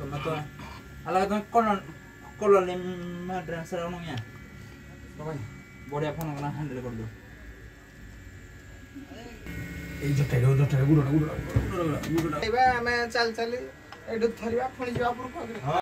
ତମେ ତ अलग ତମେ କଲୋନି ମେଣ୍ଟେନାନ୍ସ ରେ ଅନୁୟା ବଢିଆ ଫୋନ କନା ହ୍ୟାଣ୍ଡେଲ କରିଦଉ ଏଇ ଜଟାରେ ଗୁଡ ଆମେ ଚାଲି ଏଠୁ ଧରିବା ପୁଣି ଯିବା